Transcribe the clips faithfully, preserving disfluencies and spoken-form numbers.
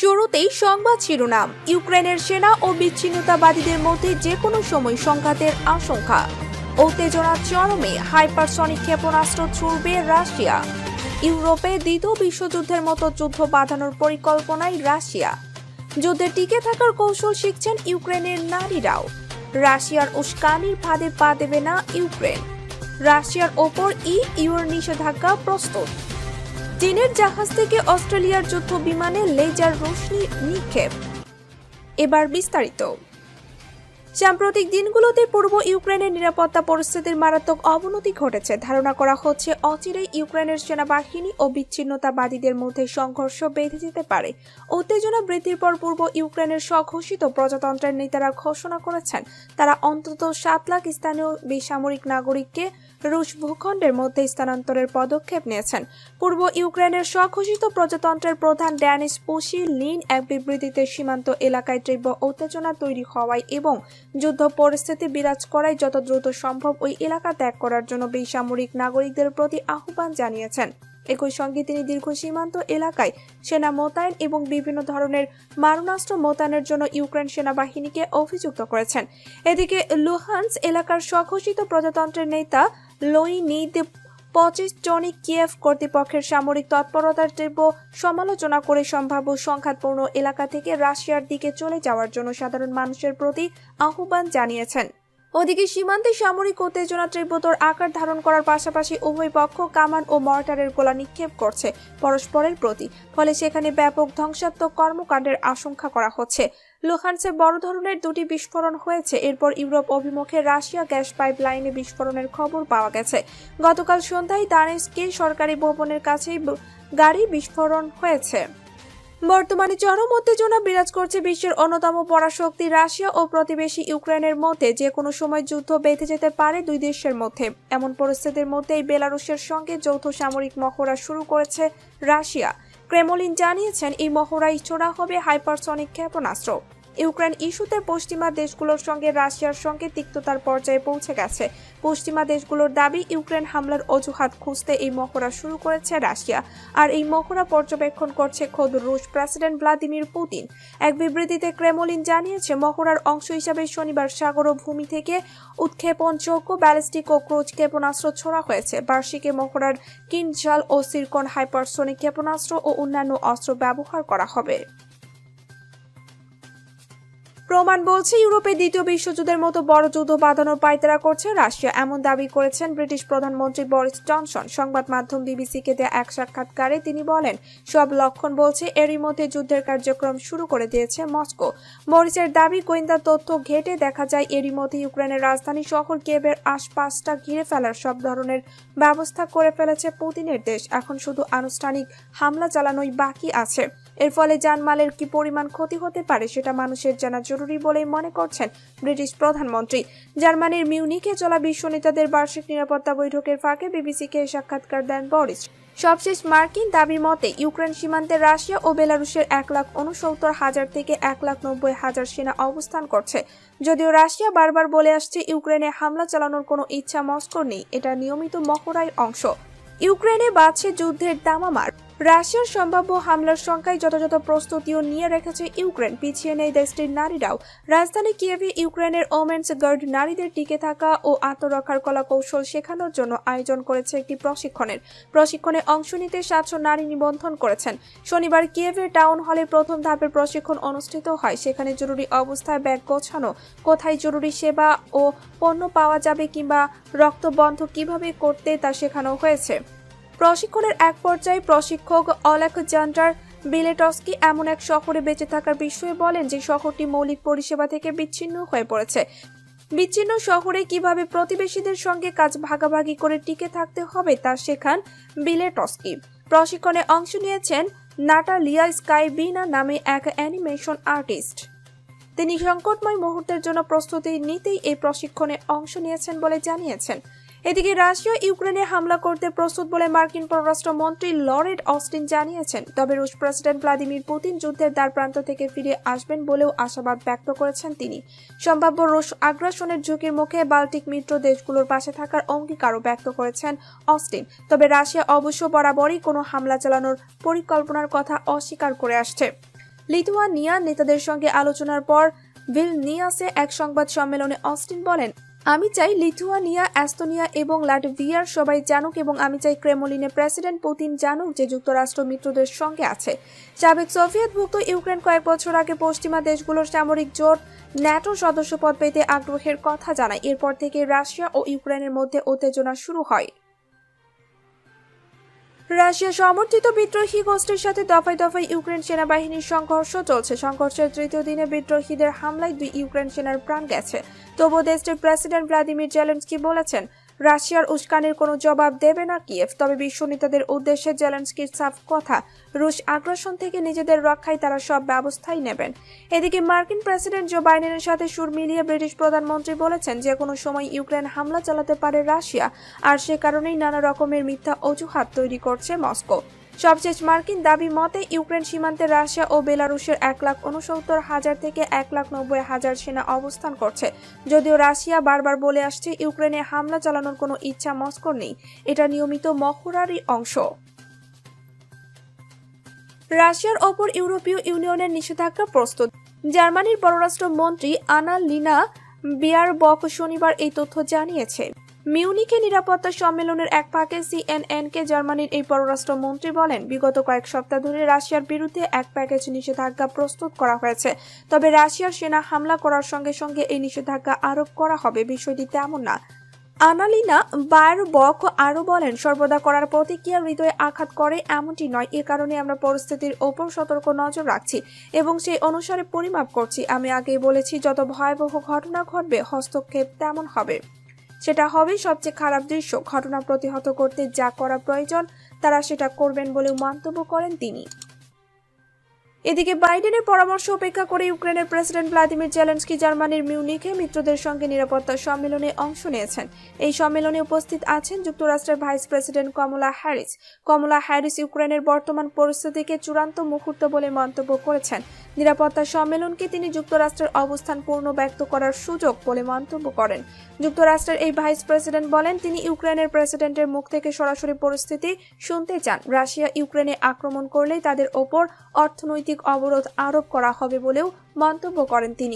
শুরুতেই সংবাদ শিরোনাম। ইউক্রেনের সেনা ও বিচ্ছিন্নতাবাদীদের মধ্যে যে কোনো সময় সংঘাতের আশঙ্কা। উত্তেজনা চরমে, হাইপারসনিক ক্ষেপণাস্ত্র ছুড়বে রাশিয়া। ইউরোপে দ্বিতীয় বিশ্বযুদ্ধের মতো যুদ্ধ বাঁধানোর পরিকল্পনায় রাশিয়া। যুদ্ধে টিকে থাকার কৌশল শিখছেন ইউক্রেনের নারীরাও। রাশিয়ার উস্কানির ফাঁদে পা দেবে না ইউক্রেন। রাশিয়ার ওপর ই ইউর নিষেধাজ্ঞা প্রস্তুত। চীনের জাহাজ থেকে অস্ট্রেলিয়ার যুদ্ধ বিমানে লেজার রশ্মি নিক্ষেপ। এবার বিস্তারিত। সাম্প্রতিক দিনগুলোতে পূর্ব ইউক্রেনের নিরাপত্তা পরিস্থিতির মারাত্মক অবনতি ঘটেছে। ধারণা করা হচ্ছে অচিরেই ইউক্রেনের সেনাবাহিনী ও বিচ্ছিন্নতাবাদীদের মধ্যে সংঘর্ষ বেঁধে যেতে পারে। উত্তেজনা বৃদ্ধির পর পূর্ব ইউক্রেনের স্বঘোষিত প্রজাতন্ত্রের নেতারা ঘোষণা করেছেন তারা অন্তত সাত লাখ স্থানীয় বেসামরিক নাগরিককে রুশ ভূখণ্ডের মধ্যে স্থানান্তরের পদক্ষেপ নিয়েছেন। পূর্ব ইউক্রেনের স্বঘোষিত প্রজাতন্ত্রের প্রধান ড্যানিস পুশি লিন এক বিবৃতিতে সীমান্ত এলাকায় তীব্র উত্তেজনা তৈরি হওয়ায় এবং যুদ্ধ পরিস্থিতি বিরাজ করায় যত দ্রুত সম্ভব ওই এলাকা ত্যাগ করার জন্য বেসামরিক নাগরিকদের প্রতি আহ্বান জানিয়েছেন। একই সঙ্গে তিনি দীর্ঘ সীমান্ত এলাকায় সেনা মোতায়েন এবং বিভিন্ন ধরনের মারণাস্ত্র মোতায়েনের জন্য ইউক্রেন সেনাবাহিনীকে অভিযুক্ত করেছেন। এদিকে লুহান্স এলাকার স্বঘোষিত প্রজাতন্ত্রের নেতা লোইনিদ পঁচিশ জনই কিয়েভ কর্তৃপক্ষের সামরিক তৎপরতার তীব্র সমালোচনা করে সম্ভাব্য সংঘাতপূর্ণ এলাকা থেকে রাশিয়ার দিকে চলে যাওয়ার জন্য সাধারণ মানুষের প্রতি আহ্বান জানিয়েছেন। ওদিকে সীমান্তে সামরিক উত্তেজনা তীব্রতর আকার ধারণ করার পাশাপাশি উভয় পক্ষ কামান ও মর্টারের গোলা নিক্ষেপ করছে পরস্পরের প্রতি, ফলে সেখানে ব্যাপক ধ্বংসাত্মক কর্মকাণ্ডের আশঙ্কা করা হচ্ছে। লুহান্সে বড় ধরনের দুটি বিস্ফোরণ হয়েছে। এরপর ইউরোপ অভিমুখে রাশিয়া গ্যাস পাইপ লাইনে বিস্ফোরণের খবর পাওয়া গেছে। গতকাল সন্ধ্যায় দানেস্কে সরকারি ভবনের কাছেই গাড়ি বিস্ফোরণ হয়েছে। বর্তমানে চরম উত্তেজনা বিরাজ করছে বিশ্বের অন্যতম পরাশক্তি রাশিয়া ও প্রতিবেশী ইউক্রেনের মধ্যে। যে কোনো সময় যুদ্ধ বেঁধে যেতে পারে দুই দেশের মধ্যে। এমন পরিস্থিতির মধ্যেই বেলারুশের সঙ্গে যৌথ সামরিক মহড়া শুরু করেছে রাশিয়া। ক্রেমলিন জানিয়েছেন এই মহড়ায় ছোড়া হবে হাইপারসনিক ক্ষেপণাস্ত্র। ইউক্রেন ইস্যুতে পশ্চিমা দেশগুলোর সঙ্গে রাশিয়ার সঙ্গে তিক্ততার পর্যায়ে পৌঁছে গেছে। পশ্চিমা দেশগুলোর দাবি ইউক্রেন হামলার অজুহাত খুঁজতে এই মহড়া শুরু করেছে রাশিয়া। আর এই মহড়া পর্যবেক্ষণ করছে খোদ রুশ প্রেসিডেন্ট ভ্লাদিমির পুতিন। এক বিবৃতিতে ক্রেমলিন জানিয়েছে মহড়ার অংশ হিসাবে শনিবার সাগর ও ভূমি থেকে উৎক্ষেপণযোগ্য ব্যালিস্টিক ও ক্রুজ ক্ষেপণাস্ত্র ছোড়া হয়েছে। বার্ষিক মহড়ার কিনজাল ও সিরকন হাইপারসনিক ক্ষেপণাস্ত্র ও অন্যান্য অস্ত্র ব্যবহার করা হবে। প্রমাণ বলছে ইউরোপে দ্বিতীয় বিশ্বযুদ্ধের মতো বড় যুদ্ধ বাঁধানোর পায়তারা করছে রাশিয়া, এমন দাবি করেছেন ব্রিটিশ প্রধানমন্ত্রী বরিস জনসন। সংবাদ মাধ্যম বিবিসিকে দেয়া এক সাক্ষাৎকারে তিনি বলেন, সব লক্ষণ বলছে এরই মধ্যে যুদ্ধের কার্যক্রম শুরু করে দিয়েছে মস্কো। বরিসের দাবি, গোয়েন্দা তথ্য ঘেটে দেখা যায় এরই মধ্যে ইউক্রেনের রাজধানী শহর কিয়েভের আশপাশটা ঘিরে ফেলার সব ধরনের ব্যবস্থা করে ফেলেছে পুতিনের দেশ। এখন শুধু আনুষ্ঠানিক হামলা চালানোই বাকি আছে। এর ফলে জানমালের কি পরিমাণ ক্ষতি হতে পারে সেটা মানুষের জানা জরুরি বলেই মনে করছেন ব্রিটিশ প্রধানমন্ত্রী। জার্মানির মিউনিখে চলা বিশ্ব নেতাদের বার্ষিক নিরাপত্তা বৈঠকের ফাঁকে বিবিসিকে সাক্ষাৎকার দেন বরিস। সবশেষ মার্কিন দাবি মতে ইউক্রেন সীমান্তে রাশিয়া ও বেলারুশের এক লাখ উনসত্তর হাজার থেকে এক লাখ নব্বই হাজার সেনা অবস্থান করছে। যদিও রাশিয়া বারবার বলে আসছে ইউক্রেনে হামলা চালানোর কোনো ইচ্ছা মস্কোর নেই, এটা নিয়মিত মহড়ার অংশ। ইউক্রেনে বাড়ছে যুদ্ধের দামামার। রাশিয়ার সম্ভাব্য হামলার সংখ্যায় যথাযথ প্রস্তুতিও নিয়ে রেখেছে ইউক্রেন। পিছিয়ে নেই দেশটির নারীরাও। রাজধানী কিয়েভে ইউক্রেনের ওমেন্স গার্ড নারীদের টিকে থাকা ও আত্মরক্ষার কলা কৌশল শেখানোর জন্য আয়োজন করেছে একটি প্রশিক্ষণের। প্রশিক্ষণে অংশ নিতে সাতশো নারী নিবন্ধন করেছেন। শনিবার কিয়েভের টাউন হলে প্রথম ধাপের প্রশিক্ষণ অনুষ্ঠিত হয়। সেখানে জরুরি অবস্থায় ব্যাগ গোছানো, কোথায় জরুরি সেবা ও পণ্য পাওয়া যাবে কিংবা রক্ত বন্ধ কিভাবে করতে তা শেখানো হয়েছে। প্রশিক্ষণের এক পর্যায়ে প্রশিক্ষক অলেকজান্ডার বিলেটস্কি এমন এক শহরে বেঁচে থাকার বিষয়ে বলেন যে শহরটি মৌলিক পরিষেবা থেকে বিচ্ছিন্ন হয়ে পড়েছে। বিচ্ছিন্ন শহরে কিভাবে প্রতিবেশীদের সঙ্গে কাজ ভাগাভাগি করে টিকে থাকতে হবে তা শেখান বিলেটস্কি। প্রশিক্ষণে অংশ নিয়েছেন নাটালিয়া স্কাইবিনা নামে এক অ্যানিমেশন আর্টিস্ট। তিনি সংকটময় মুহূর্তের জন্য প্রস্তুতি নিতেই এই প্রশিক্ষণে অংশ নিয়েছেন বলে জানিয়েছেন। এদিকে রাশিয়া ইউক্রেনে হামলা করতে প্রস্তুত বলে মার্কিন পররাষ্ট্রমন্ত্রী লর্ড অস্টিন জানিয়েছেন। তবে রুশ প্রেসিডেন্ট ভ্লাদিমির পুতিন যুদ্ধের দ্বারপ্রান্ত থেকে ফিরে আসবেন বলেও আশাবাদ ব্যক্ত করেছেন তিনি। সম্ভাব্য রুশ আগ্রাসনের ঝুঁকির মুখে বাল্টিক মিত্র দেশগুলোর পাশে থাকার অঙ্গীকারও ব্যক্ত করেছেন অস্টিন। তবে রাশিয়া অবশ্য বরাবরই কোনো হামলা চালানোর পরিকল্পনার কথা অস্বীকার করে আসছে। লিথুয়ানিয়া নেতাদের সঙ্গে আলোচনার পর ভিলনিয়াসে এক সংবাদ সম্মেলনে অস্টিন বলেন, আমি চাই লিথুয়ানিয়া, এস্তোনিয়া এবং লাটভিয়ার সবাই জানুক এবং আমি চাই ক্রেমলিনে প্রেসিডেন্ট পুতিন জানুক যে যুক্তরাষ্ট্র মিত্রদের সঙ্গে আছে। সাবেক সোভিয়েতভুক্ত ইউক্রেন কয়েক বছর আগে পশ্চিমা দেশগুলোর সামরিক জোট ন্যাটো সদস্যপদ পেতে আগ্রহের কথা জানায়। এরপর থেকে রাশিয়া ও ইউক্রেনের মধ্যে উত্তেজনা শুরু হয়। রাশিয়া সমর্থিত বিদ্রোহী গোষ্ঠীর সাথে দফায় দফায় ইউক্রেন সেনাবাহিনীর সংঘর্ষ চলছে। সংঘর্ষের তৃতীয় দিনে বিদ্রোহীদের হামলায় দুই ইউক্রেন সেনার প্রাণ গেছে। তবুও দেশটির প্রেসিডেন্ট ভ্লাদিমির জেলেনস্কি বলেছেন, রাশিয়ার উস্কানির কোনো জবাব দেবে না কিয়েভ। তবে বিশ্ব নেতাদের উদ্দেশ্যে জেলেনস্কির সাফ কথা, রুশ আগ্রাসন থেকে নিজেদের রক্ষায় তারা সব ব্যবস্থাই নেবেন। এদিকে মার্কিন প্রেসিডেন্ট জো বাইডেনের সাথে সুর মিলিয়ে ব্রিটিশ প্রধানমন্ত্রী বলেছেন, যে কোনো সময় ইউক্রেন হামলা চালাতে পারে রাশিয়া, আর সে কারণেই নানা রকমের মিথ্যা অজুহাত তৈরি করছে মস্কো। সবশেষ মার্কিন দাবি মতে ইউক্রেন সীমান্তে রাশিয়া ও বেলারুশের এক লাখ উনসত্তর হাজার থেকে এক লাখ নব্বই হাজার সেনা অবস্থান করছে। যদিও রাশিয়া বারবার বলে আসছে ইউক্রেনে হামলা চালানোর কোনো ইচ্ছা মস্কোর নেই, এটা নিয়মিত মহড়ারই অংশ। রাশিয়ার ওপর ইউরোপীয় ইউনিয়নের নিষেধাজ্ঞা প্রস্তুত। জার্মানির পররাষ্ট্র মন্ত্রী আনালিনা বিয়ারবক শনিবার এই তথ্য জানিয়েছে। মিউনিখে নিরাপত্তা সম্মেলনের এক ফাঁকে সিএনএনকে জার্মানির এই পররাষ্ট্র মন্ত্রী বলেন, বিগত কয়েক সপ্তাহ ধরে রাশিয়ার বিরুদ্ধে এক প্যাকেজ নিষেধাজ্ঞা প্রস্তুত করা হয়েছে। তবে রাশিয়ার সেনা হামলা করার সঙ্গে সঙ্গে এই নিষেধাজ্ঞা আরোপ করা হবে, বিষয়টি তেমন না। আনালিনা বায়ারবক আরও বলেন, সর্বদা করার প্রতিক্রিয়া হৃদয়ে আঘাত করে এমনটি নয়। এ কারণে আমরা পরিস্থিতির ওপর সতর্ক নজর রাখছি এবং সেই অনুসারে পরিমাপ করছি। আমি আগেই বলেছি, যত ভয়াবহ ঘটনা ঘটবে হস্তক্ষেপ তেমন হবে। সেটা হবে সবচেয়ে খারাপ দৃশ্য। ঘটনা প্রতিহত করতে যা করা প্রয়োজন তারা সেটা করবেন বলেও মন্তব্য করেন তিনি। এদিকে বাইডেনের পরামর্শ উপেক্ষা করে ইউক্রেনের প্রেসিডেন্ট ভ্লাদিমির জেলেনস্কি জার্মানির মিউনিখে মিত্রদের সঙ্গে নিরাপত্তা সম্মেলনে অংশ নিয়েছেন। এই সম্মেলনে উপস্থিত আছেন যুক্তরাষ্ট্রের vice president Kamala Harris. Kamala Harris ইউক্রেনের বর্তমান পরিস্থিতিকে চূড়ান্ত মুহূর্ত বলে মন্তব্য করেছেন। নিরাপত্তা সম্মেলনকে তিনি যুক্তরাষ্ট্রের অবস্থান পূর্ণ ব্যক্ত করার সুযোগ বলে মন্তব্য করেন। যুক্তরাষ্ট্রের এই ভাইস প্রেসিডেন্ট বলেন, তিনি ইউক্রেনের প্রেসিডেন্টের মুখ থেকে সরাসরি পরিস্থিতি শুনতে চান। রাশিয়া ইউক্রেনে আক্রমণ করলেই তাদের ওপর অর্থনৈতিক অবরোধ আরোপ করা হবে বলেও মন্তব্য করেন তিনি।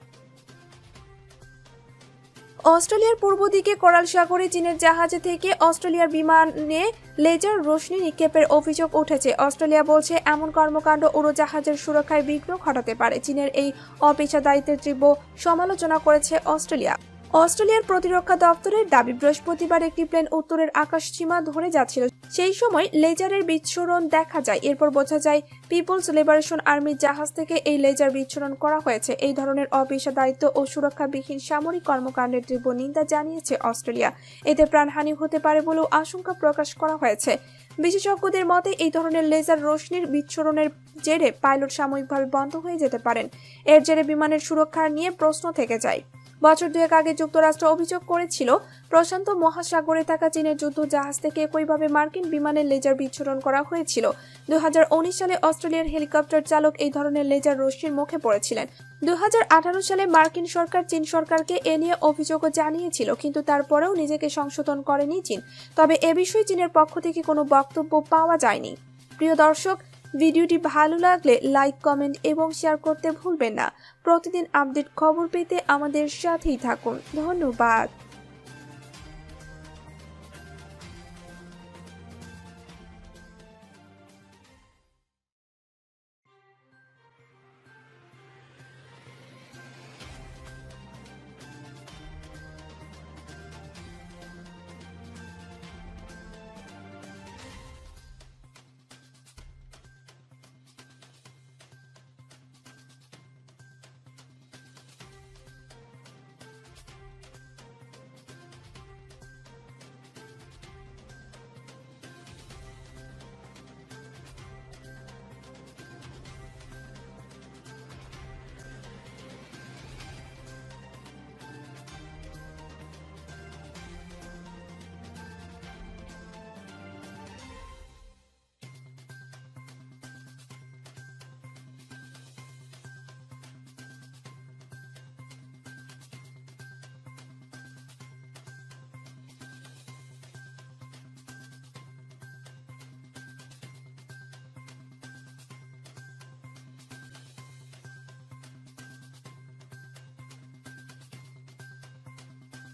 অস্ট্রেলিয়ার পূর্ব দিকে কোরাল সাগরে চীনের জাহাজে থেকে অস্ট্রেলিয়ার বিমানে লেজার রশ্মি নিক্ষেপের অভিযোগ উঠেছে। অস্ট্রেলিয়া বলছে, এমন কর্মকাণ্ড উড়োজাহাজের সুরক্ষায় বিঘ্ন ঘটাতে পারে। চীনের এই অপেশাদারিত্বের তীব্র সমালোচনা করেছে অস্ট্রেলিয়া। অস্ট্রেলিয়ার প্রতিরক্ষা দপ্তরের দাবি, বৃহস্পতিবার একটি প্লেন উত্তরের আকাশসীমা ধরে যাচ্ছিল। সেই সময় লেজারের বিস্ফোরণ দেখা যায়। এরপর বোঝা যায় পিপলস লিবারেশন আর্মির জাহাজ থেকে এই লেজার বিস্ফোরণ করা হয়েছে। এই ধরনের অপেশাদারিত্ব ও সুরক্ষাবিহীন সামরিক কর্মকাণ্ডের তীব্র নিন্দা জানিয়েছে অস্ট্রেলিয়া। এতে প্রাণহানি হতে পারে বলেও আশঙ্কা প্রকাশ করা হয়েছে। বিশেষজ্ঞদের মতে এই ধরনের লেজার রশ্মির বিস্ফোরণের জেরে পাইলট সাময়িকভাবে বন্ধ হয়ে যেতে পারেন। এর জেরে বিমানের সুরক্ষা নিয়ে প্রশ্ন থেকে যায়। বছর দুয়েক আগে যুক্তরাষ্ট্র অভিযোগ করেছিল, প্রশান্ত মহাসাগরে থাকা চীনের যুদ্ধ জাহাজ থেকে একইভাবে মার্কিন বিমানের লেজার বিস্ফোরণ করা হয়েছিল। দুই হাজার উনিশ সালে অস্ট্রেলিয়ার হেলিকপ্টার চালক এই ধরনের লেজার রশ্মির মুখে পড়েছিলেন। দুই হাজার আঠারো সালে মার্কিন সরকার চীন সরকারকে এ নিয়ে অভিযোগও জানিয়েছিল, কিন্তু তারপরেও নিজেকে সংশোধন করেনি চীন। তবে এ বিষয়ে চীনের পক্ষ থেকে কোনো বক্তব্য পাওয়া যায়নি। প্রিয় দর্শক, ভিডিওটি ভালো লাগলে লাইক, কমেন্ট এবং শেয়ার করতে ভুলবেন না। প্রতিদিন আপডেট খবর পেতে আমাদের সাথেই থাকুন। ধন্যবাদ।